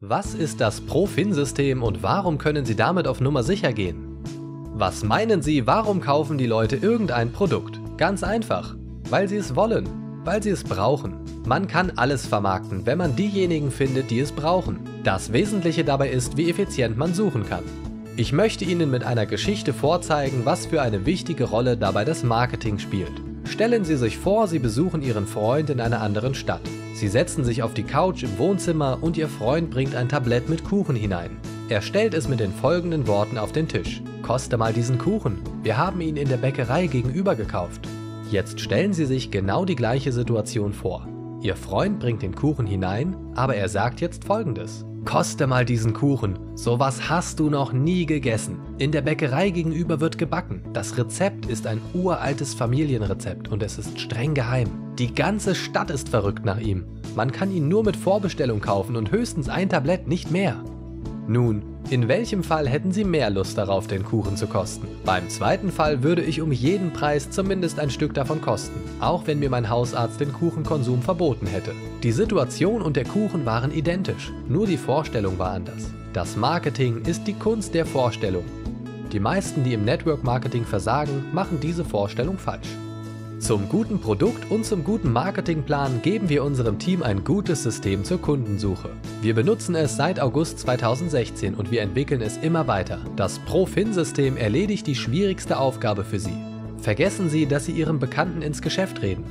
Was ist das Pro-Fin-System und warum können Sie damit auf Nummer sicher gehen? Was meinen Sie, warum kaufen die Leute irgendein Produkt? Ganz einfach, weil sie es wollen, weil sie es brauchen. Man kann alles vermarkten, wenn man diejenigen findet, die es brauchen. Das Wesentliche dabei ist, wie effizient man suchen kann. Ich möchte Ihnen mit einer Geschichte vorzeigen, was für eine wichtige Rolle dabei das Marketing spielt. Stellen Sie sich vor, Sie besuchen Ihren Freund in einer anderen Stadt. Sie setzen sich auf die Couch im Wohnzimmer und Ihr Freund bringt ein Tablett mit Kuchen hinein. Er stellt es mit den folgenden Worten auf den Tisch: Koste mal diesen Kuchen, wir haben ihn in der Bäckerei gegenüber gekauft. Jetzt stellen Sie sich genau die gleiche Situation vor. Ihr Freund bringt den Kuchen hinein, aber er sagt jetzt Folgendes: Koste mal diesen Kuchen, sowas hast du noch nie gegessen. In der Bäckerei gegenüber wird gebacken. Das Rezept ist ein uraltes Familienrezept und es ist streng geheim. Die ganze Stadt ist verrückt nach ihm. Man kann ihn nur mit Vorbestellung kaufen und höchstens ein Tablett, nicht mehr. Nun, in welchem Fall hätten Sie mehr Lust darauf, den Kuchen zu kosten? Beim zweiten Fall würde ich um jeden Preis zumindest ein Stück davon kosten, auch wenn mir mein Hausarzt den Kuchenkonsum verboten hätte. Die Situation und der Kuchen waren identisch, nur die Vorstellung war anders. Das Marketing ist die Kunst der Vorstellung. Die meisten, die im Network Marketing versagen, machen diese Vorstellung falsch. Zum guten Produkt und zum guten Marketingplan geben wir unserem Team ein gutes System zur Kundensuche. Wir benutzen es seit August 2016 und wir entwickeln es immer weiter. Das Pro-Fin-System erledigt die schwierigste Aufgabe für Sie. Vergessen Sie, dass Sie Ihrem Bekannten ins Geschäft reden.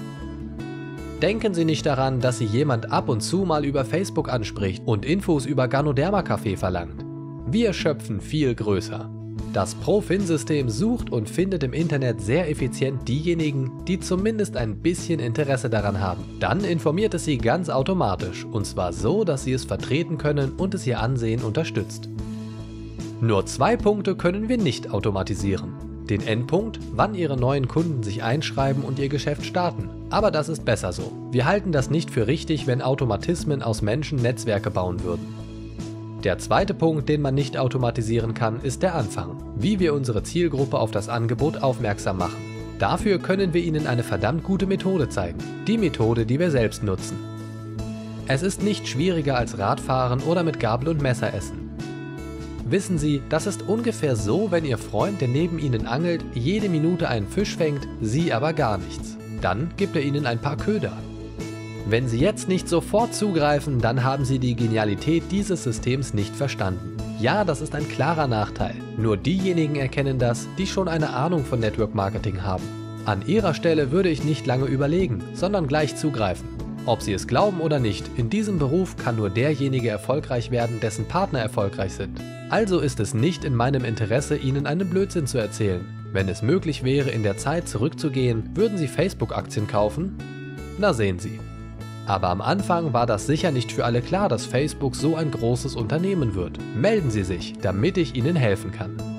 Denken Sie nicht daran, dass Sie jemand ab und zu mal über Facebook anspricht und Infos über Ganoderma-Kaffee verlangt. Wir schöpfen viel größer. Das Pro-Fin-System sucht und findet im Internet sehr effizient diejenigen, die zumindest ein bisschen Interesse daran haben. Dann informiert es sie ganz automatisch, und zwar so, dass sie es vertreten können und es ihr Ansehen unterstützt. Nur 2 Punkte können wir nicht automatisieren. Den Endpunkt, wann Ihre neuen Kunden sich einschreiben und Ihr Geschäft starten. Aber das ist besser so. Wir halten das nicht für richtig, wenn Automatismen aus Menschen Netzwerke bauen würden. Der zweite Punkt, den man nicht automatisieren kann, ist der Anfang. Wie wir unsere Zielgruppe auf das Angebot aufmerksam machen. Dafür können wir Ihnen eine verdammt gute Methode zeigen. Die Methode, die wir selbst nutzen. Es ist nicht schwieriger als Radfahren oder mit Gabel und Messer essen. Wissen Sie, das ist ungefähr so, wenn Ihr Freund, der neben Ihnen angelt, jede Minute einen Fisch fängt, Sie aber gar nichts. Dann gibt er Ihnen ein paar Köder. Wenn Sie jetzt nicht sofort zugreifen, dann haben Sie die Genialität dieses Systems nicht verstanden. Ja, das ist ein klarer Nachteil. Nur diejenigen erkennen das, die schon eine Ahnung von Network Marketing haben. An Ihrer Stelle würde ich nicht lange überlegen, sondern gleich zugreifen. Ob Sie es glauben oder nicht, in diesem Beruf kann nur derjenige erfolgreich werden, dessen Partner erfolgreich sind. Also ist es nicht in meinem Interesse, Ihnen einen Blödsinn zu erzählen. Wenn es möglich wäre, in der Zeit zurückzugehen, würden Sie Facebook-Aktien kaufen? Na sehen Sie. Aber am Anfang war das sicher nicht für alle klar, dass Facebook so ein großes Unternehmen wird. Melden Sie sich, damit ich Ihnen helfen kann.